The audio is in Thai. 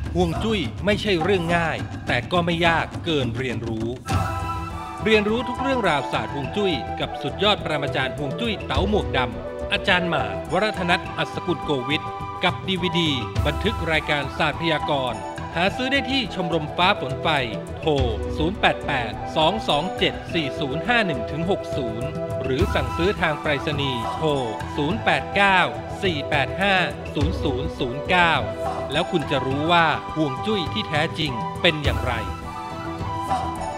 ฮวงจุ้ยไม่ใช่เรื่องง่ายแต่ก็ไม่ยากเกินเรียนรู้ทุกเรื่องราวศาสตร์ฮวงจุ้ยกับสุดยอดปรมาจารย์ฮวงจุ้ยเต๋าหมวกดำอาจารย์หมาวรัตนัทอัศกุลโกวิทกับ DVD บันทึกรายการศาสตร์พยากรณ์หาซื้อได้ที่ชมรมฟ้าฝนไฟโทร0882274051-60หรือสั่งซื้อทางไปรษณีย์โทร0894850009แล้วคุณจะรู้ว่าฮวงจุ้ยที่แท้จริงเป็นอย่างไร